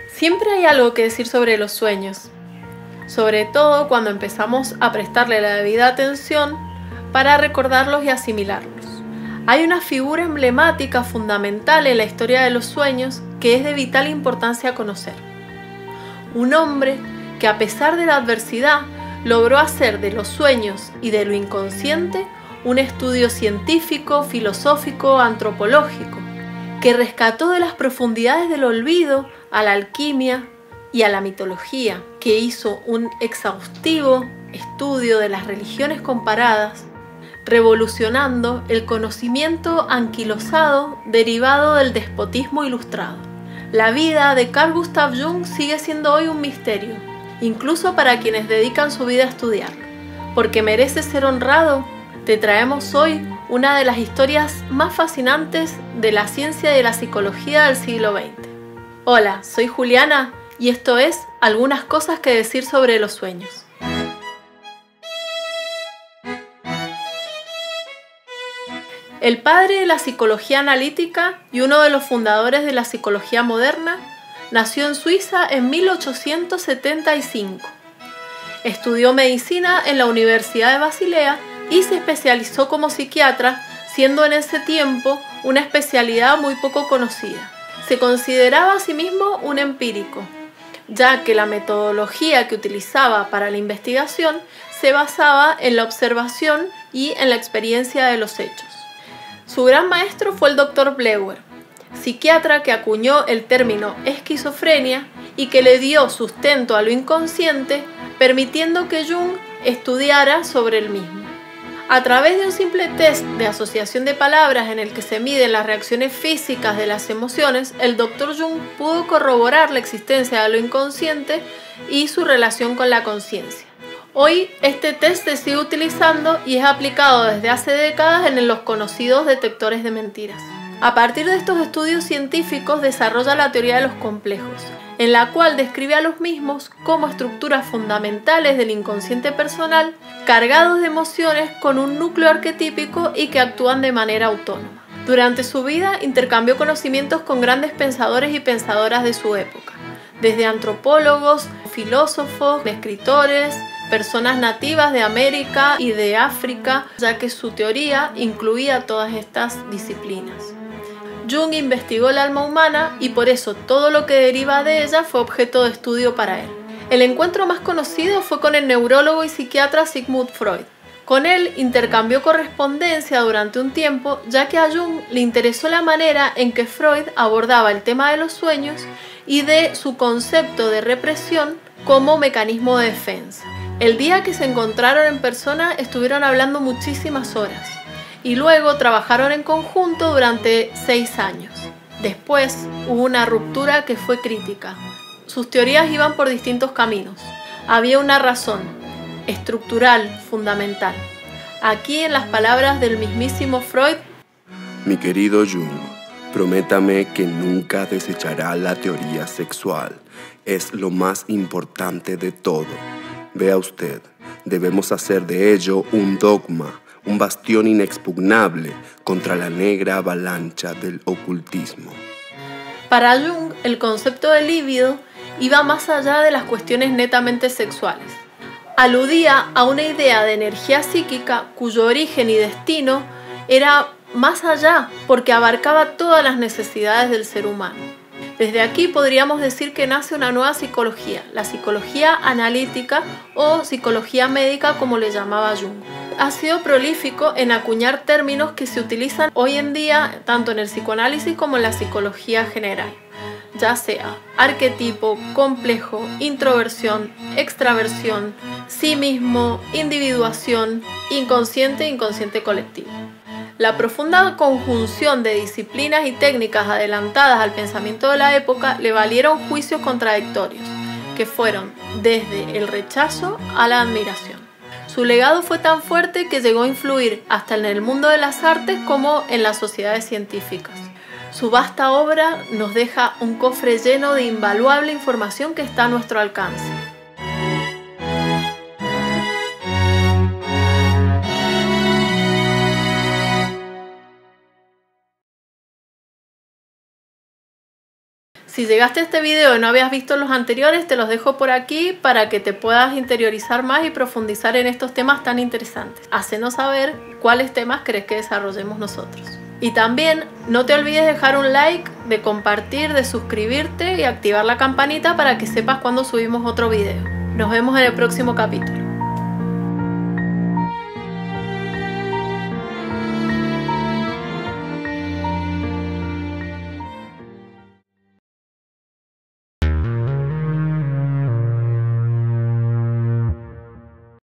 Siempre hay algo que decir sobre los sueños, sobre todo cuando empezamos a prestarle la debida atención para recordarlos y asimilarlos. Hay una figura emblemática fundamental en la historia de los sueños que es de vital importancia conocer. Un hombre que a pesar de la adversidad logró hacer de los sueños y de lo inconsciente un estudio científico, filosófico, antropológico, que rescató de las profundidades del olvido a la alquimia y a la mitología, que hizo un exhaustivo estudio de las religiones comparadas, revolucionando el conocimiento anquilosado derivado del despotismo ilustrado. La vida de Carl Gustav Jung sigue siendo hoy un misterio, incluso para quienes dedican su vida a estudiarlo. Porque merece ser honrado, te traemos hoy una de las historias más fascinantes de la ciencia y de la psicología del siglo XX. Hola, soy Juliana y esto es Algunas cosas que decir sobre los sueños. El padre de la psicología analítica y uno de los fundadores de la psicología moderna nació en Suiza en 1875. Estudió medicina en la Universidad de Basilea y se especializó como psiquiatra, siendo en ese tiempo una especialidad muy poco conocida. Se consideraba a sí mismo un empírico, ya que la metodología que utilizaba para la investigación se basaba en la observación y en la experiencia de los hechos. Su gran maestro fue el Dr. Bleuler, psiquiatra que acuñó el término esquizofrenia y que le dio sustento a lo inconsciente, permitiendo que Jung estudiara sobre el mismo. A través de un simple test de asociación de palabras en el que se miden las reacciones físicas de las emociones, el Dr. Jung pudo corroborar la existencia de lo inconsciente y su relación con la conciencia. Hoy este test se sigue utilizando y es aplicado desde hace décadas en los conocidos detectores de mentiras. A partir de estos estudios científicos desarrolla la teoría de los complejos, en la cual describe a los mismos como estructuras fundamentales del inconsciente personal, cargados de emociones con un núcleo arquetípico y que actúan de manera autónoma. Durante su vida intercambió conocimientos con grandes pensadores y pensadoras de su época, desde antropólogos, filósofos, escritores, personas nativas de América y de África, ya que su teoría incluía todas estas disciplinas. Jung investigó el alma humana y por eso todo lo que deriva de ella fue objeto de estudio para él. El encuentro más conocido fue con el neurólogo y psiquiatra Sigmund Freud. Con él intercambió correspondencia durante un tiempo, ya que a Jung le interesó la manera en que Freud abordaba el tema de los sueños y de su concepto de represión como mecanismo de defensa. El día que se encontraron en persona estuvieron hablando muchísimas horas y luego trabajaron en conjunto durante 6 años. Después hubo una ruptura que fue crítica. Sus teorías iban por distintos caminos. Había una razón estructural, fundamental. Aquí en las palabras del mismísimo Freud: Mi querido Jung, prométame que nunca desechará la teoría sexual. Es lo más importante de todo. Vea usted, debemos hacer de ello un dogma, un bastión inexpugnable contra la negra avalancha del ocultismo. Para Jung, el concepto de líbido iba más allá de las cuestiones netamente sexuales. Aludía a una idea de energía psíquica cuyo origen y destino era más allá porque abarcaba todas las necesidades del ser humano. Desde aquí podríamos decir que nace una nueva psicología, la psicología analítica o psicología médica como le llamaba Jung. Ha sido prolífico en acuñar términos que se utilizan hoy en día tanto en el psicoanálisis como en la psicología general, ya sea arquetipo, complejo, introversión, extraversión, sí mismo, individuación, inconsciente e inconsciente colectivo. La profunda conjunción de disciplinas y técnicas adelantadas al pensamiento de la época le valieron juicios contradictorios, que fueron desde el rechazo a la admiración. Su legado fue tan fuerte que llegó a influir hasta en el mundo de las artes como en las sociedades científicas. Su vasta obra nos deja un cofre lleno de invaluable información que está a nuestro alcance. Si llegaste a este video y no habías visto los anteriores, te los dejo por aquí para que te puedas interiorizar más y profundizar en estos temas tan interesantes. Hacenos saber cuáles temas crees que desarrollemos nosotros. Y también no te olvides de dejar un like, de compartir, de suscribirte y activar la campanita para que sepas cuando subimos otro video. Nos vemos en el próximo capítulo.